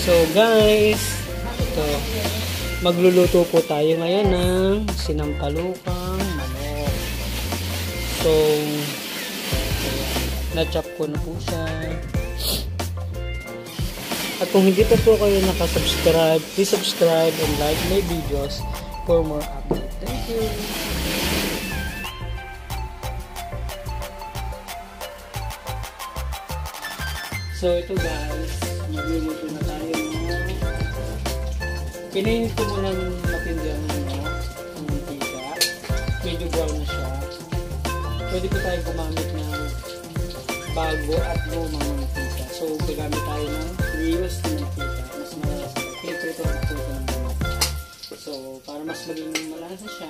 So guys, ito, magluluto po tayo ngayon ng sinampalukang manok. So, na-chop ko na po siya. At kung hindi pa po kayo nakasubscribe, please subscribe and like my videos for more updates. Thank you! So ito guys, magluluto na tayo ng pinainit ko muna ng matindihan ng mantika. Medyo brown na siya. Pwede po tayo gumamit ng bago at lumang mantika. So gagamit tayo ng reuse na mantika. Mas malasa. Ito ang puto ng manok. So para mas maging malasa siya,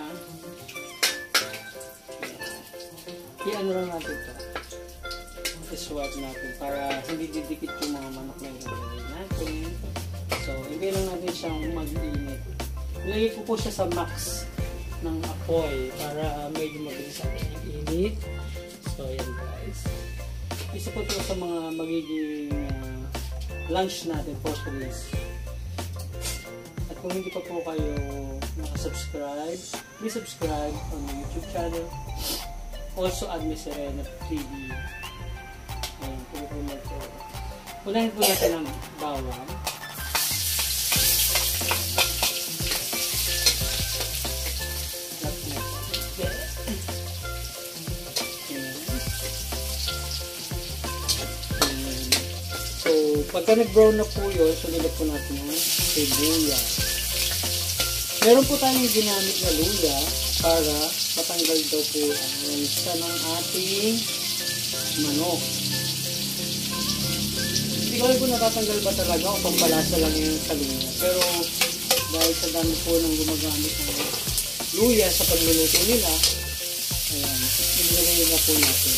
i-ano lang natin ito. I-swap natin para hindi didikit yung mga manok na ilalagay natin. So, ibigay lang natin siyang mag-init. Ilagay ko po siya sa max ng apoy para medyo mabilis ang init. So, ayan guys. Isa po ito sa mga magiging lunch natin for today's. At kung hindi pa po kayo nakasubscribe, please subscribe on my YouTube channel. Also, add me Serena TV. Unahin po natin ang bawang. So, pagka nag-brown na po yun, sunod po natin yung sibuyas. Meron po tayong ginamit na luya para matanggal daw po ang isa ng ating manok. Hindi ko rin po natatanggal ba talaga o pampalasa lang yung sa luya. Pero dahil sa dami po ng gumagamit ng luya sa pagluluto nila, ayan, inilagay na po natin.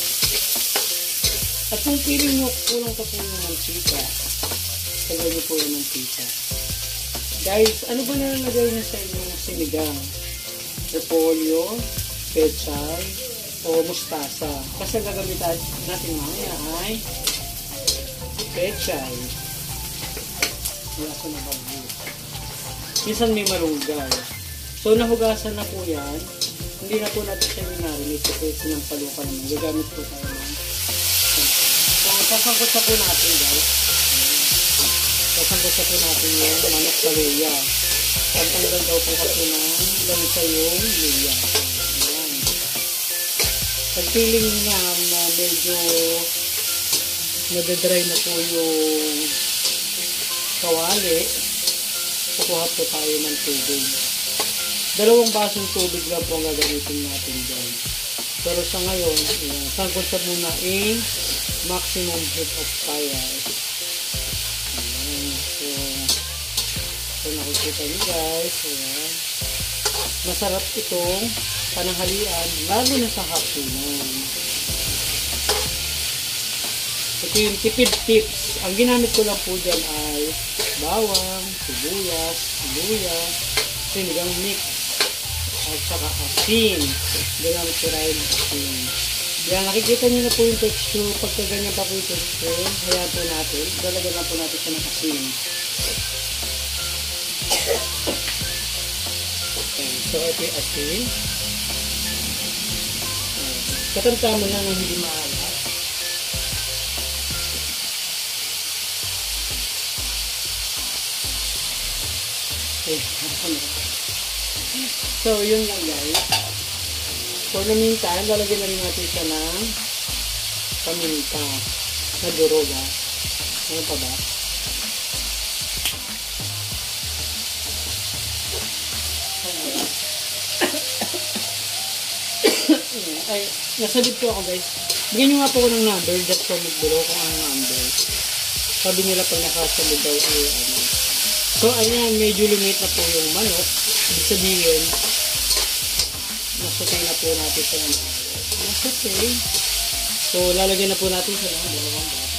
At kung piling nyo, kulang pa po yung mantika. Tagay nyo po yung mantika. Guys, ano ba nalalagay nyo sa inyong sinigang? Repolyo, pechay, o mustasa. Kasi gagamitan natin mamaya ay pechay. Wala ko na bagyo. Minsan may malunggay. So, nahugasan na po yan. Hindi na po natin siya narinig kasi sinampalukan naman. Gagamit po tayo ng so, sasangkot sa po natin guys. Sasangkot sa po natin yung manok sa luya. Pagtanggal daw po kasi ng lansa yung luya. Ayan. Pag-feeling niya na medyo nadadry na po yung kawali, kukuha po tayo ng tubig. 2 basong tubig lang po ang gagamitin natin dyan. Pero sa ngayon, sangkot sa muna in maximum heat of fire. Ayan. So nakikita nyo guys, ayan. Masarap itong pananghalian, lalo na sa hapunan. Ito yung tipid tips. Ang ginamit ko lang po dyan ay bawang, sibuyas, luya, sinigang mix, at saka asin. Ginamit ko rin asin. Yan, nakikita nyo na po yung texture. Pagka ganyan pa po yung texture, hayaan po natin. Dalagyan na po natin siya ng asin. Okay, so ito yung asin. Katamtaman lang ang hindi maalat. So, yun lang guys. For the meantime, lalagyan na rin natin siya ng paminta na duroga. Ano pa ba? Ay, nasalit ko ako guys. Bigyan nyo nga po ko ng number just comment below kung anong number. Sabi nila pag nakasalit daw ay ano. So, ayan, medyo lumit na po yung manok. Ibig sabihin, nasutay na po natin siya ng nasutay. So, lalagyan na po natin siya ng 2 baso.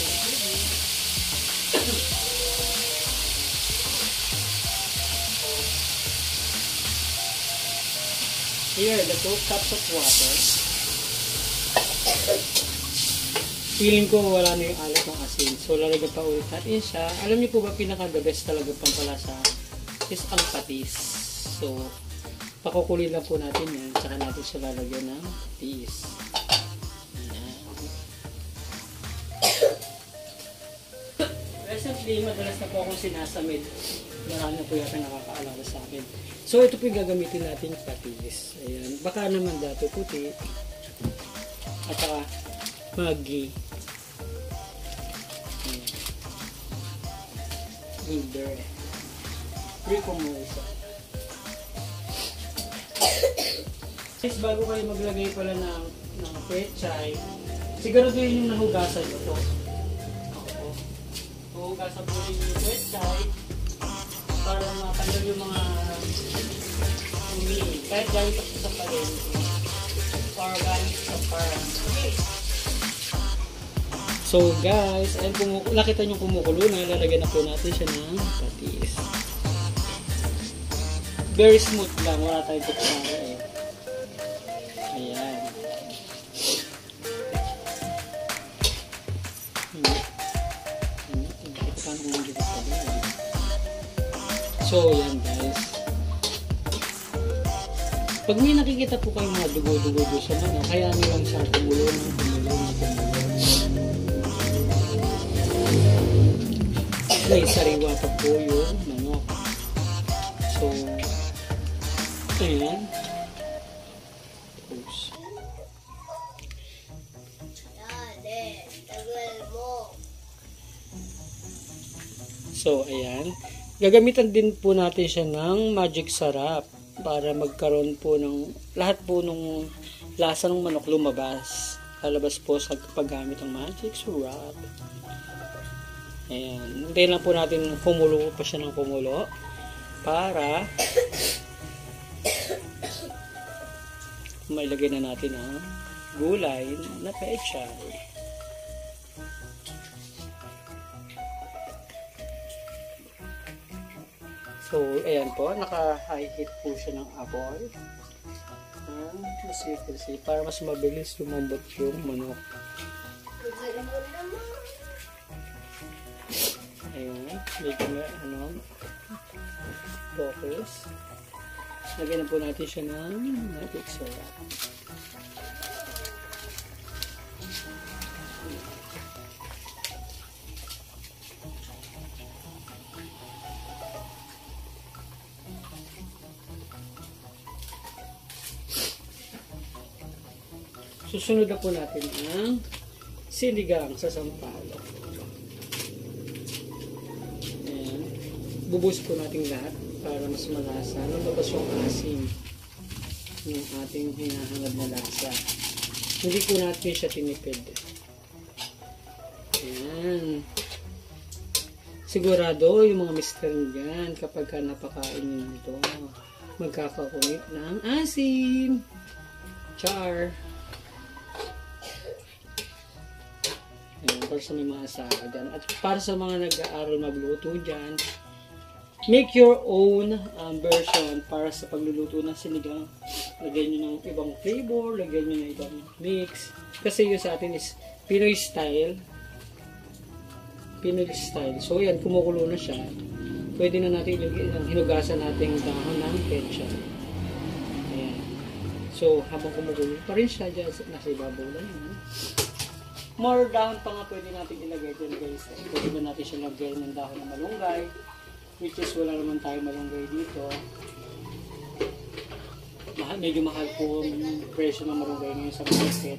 Here, the 2 cups of water. feeling ko wala na yung alat ng asin. So, lalagyan pa ulit natin siya. Alam niyo po ba, pinaka-the best talaga pampalasa is ang patis. So, pakukulin lang po natin yan. Tsaka natin siya lalagyan ng patis. Ayan. Recently, madalas na po akong sinasamid. Marami na po yata nakakaalala sa akin. So, ito po yung gagamitin natin yung patis. Ayan. Baka naman dato puti. At saka, Maggi. Hinder. Rico Morisa. Guys, bago kayo maglagay pala ng pechay, siguraduhin yung nahugasan nyo po. Ako. Hugasan po rin yung pechay para matanggal yung mga umi. Kahit galit ako sa palengke or galit sa parang. So guys, ayun, nakita nyo kumukulo na, lalagyan na po natin siya ng patis. Very smooth lang, wala tayong tuksara eh. Ayan. So yan guys. Pag may nakikita po kayong mga dugo-dugo sa ano, kaya nyo lang siyang kumulo ng kumulo. May sariwa pa po yung manok. So, ayan. Oops. So, ayan. Gagamitan din po natin siya ng magic sarap para magkaroon po ng lahat po ng lasa ng manok lumabas. Lalabas po sa paggamit ng magic sarap. Ayan. Hintayin lang po natin kumulo pa siya ng kumulo para mailagay na natin ang gulay na pechay. So, ayan po. Naka-high heat po siya ng apoy. Kasi para mas mabilis lumambot yung manok. Ayan, medyo may focus. Lagyan na po natin siya ng magic sarap. Susunod na po natin ang sinigang sa sampalok. Bubuhos po natin lahat para mas malasa. Lumabas yung asim yung ating hinahangad na lasa. Hindi po natin siya tinipid. Ayan. Sigurado yung mga mister dyan kapag ka napakain nyo ito, magkakakunit ng asim. Char. Ayan, para sa may mga asawa dyan. At para sa mga nag-aaral magluto dyan, make your own version para sa pagluluto ng sinigang. Lagyan nyo ng ibang flavor, lagyan nyo ng ibang mix. Kasi yung sa atin is Pinoy style. Pinoy style. So yan, kumukulo na siya. Pwede na natin ilagay ang hinugasan natin dahon ng pechay. Ayan. So habang kumukulo pa rin siya, dyan, nasa ibabaw lang yun. More dahon pa nga pwede natin ilagay dyan guys. Pwede ba natin siya lagyan ng dahon ng malunggay. Which is wala naman tayo malunggay dito. Medyo mahal po ang presyo ng malunggay ngayon sa market.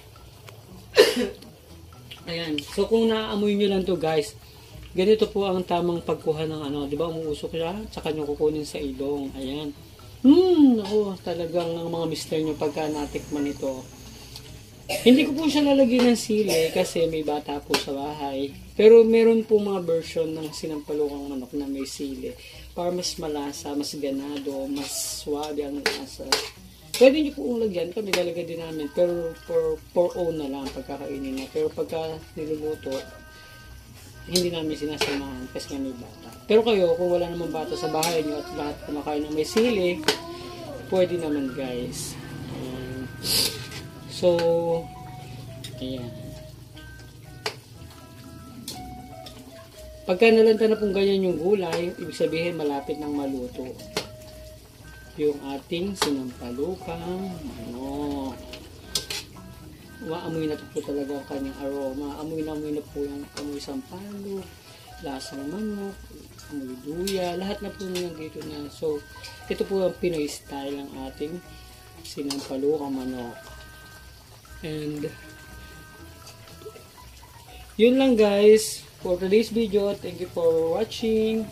Ayan. So kung naaamoy nyo lang to guys, ganito po ang tamang pagkuha ng ano. Diba umuusok siya? Tsaka nyo kukunin sa ilong. Ayan. Ako talagang ang mga mister nyo pagka natikman ito. Hindi ko po siya lalagyan ng sili kasi may bata po sa bahay. Pero meron po mga version ng sinampalukang manok na may sili. Para mas malasa, mas ganado, mas suwabe ang lasa. Pwede nyo po lagyan. Kami lalagyan din namin. Pero for own na lang pagkakainin na. Pero pagka niluluto, hindi namin sinasamahan kasi may bata. Pero kayo, kung wala naman bata sa bahay nyo at lahat kumakain ng may sili, pwede naman guys. So, ayan. Pagka nalanta na pong ganyan yung gulay, ibig sabihin malapit ng maluto yung ating sinampalukang manok. Maamoy na po talaga ang kanyang aroma. Amoy na po yung amoy sampalok, lasang manok, amoy luya, lahat na po nandito na. So, ito po ang Pinoy style ng ating sinampalukang manok. And yun lang guys for today's video. Thank you for watching.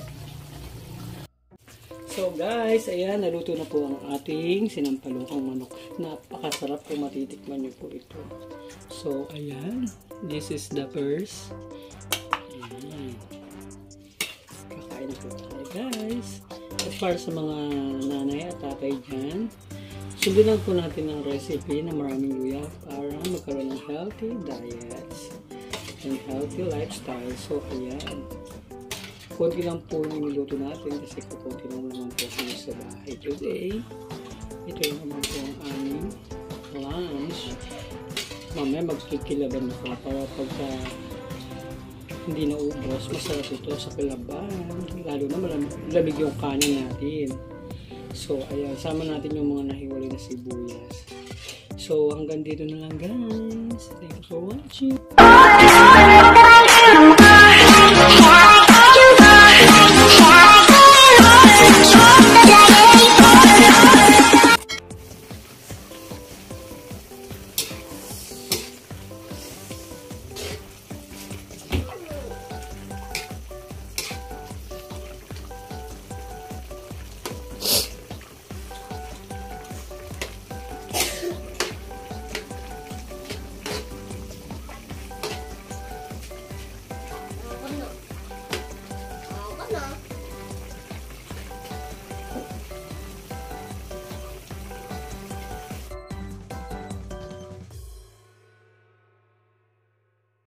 So guys, ayan, naluto na po ang ating sinampalukang manok. Napakasarap po, matitikman nyo po ito. So ayan, this is the first. Ayan. Kakain po tayo guys. At para sa mga nanay at tatay dyan, sundan po natin ang recipe na maraming luya para magkaroon ng healthy diets and healthy lifestyle. So ayan, konti lang po yung niluto natin kasi konti lang naman po kami sa bahay today. Ito yung naman po ang aming lunch. Mamaya magkikilaban na pa para pagka hindi na ubos, masarap ito sa kilaban, lalo na malamig yung kanin natin. So ayan, sama natin yung mga nahiwalay na sibuyas. So hanggang dito na lang guys. Thank you for watching.